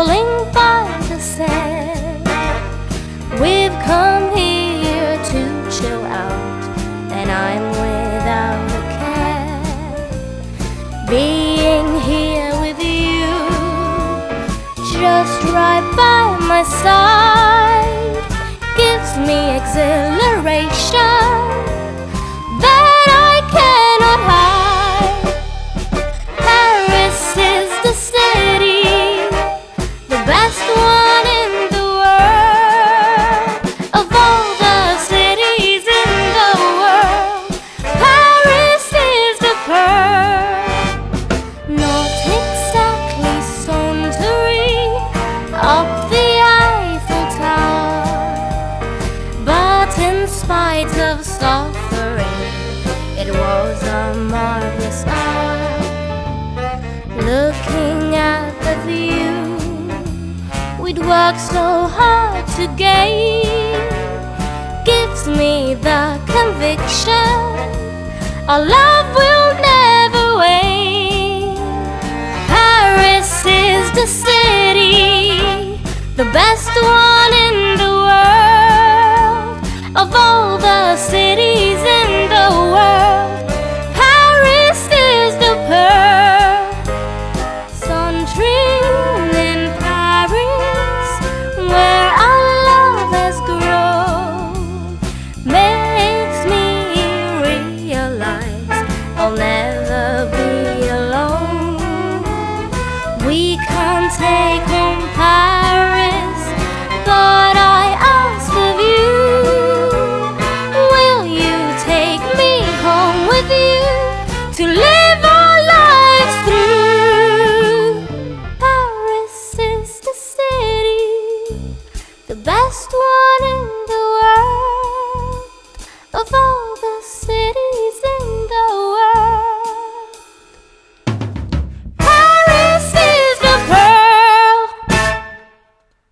chilling by the sand. We've come here to chill out, and I'm without a care. Being here with you, just right by my side, gives me exhilaration that I cannot hide. Paris is the city, the best one in the world. Of all the cities in the world, Paris is the pearl. Not exactly sauntering up the Eiffel Tower, but in spite of suffering, it was a marvelous hour. Looking at the view we'd worked so hard to gain, gives me the conviction our love will never wane. Paris is the city, the best one in the world. Of all the cities in the world, Paris is the pearl. Sauntering in Paris, where our love has grown, makes me realize I'll never be alone. We can't take home Paris, but I ask of you, will you take me home with you to live our lives through? Paris is the city, the best one in the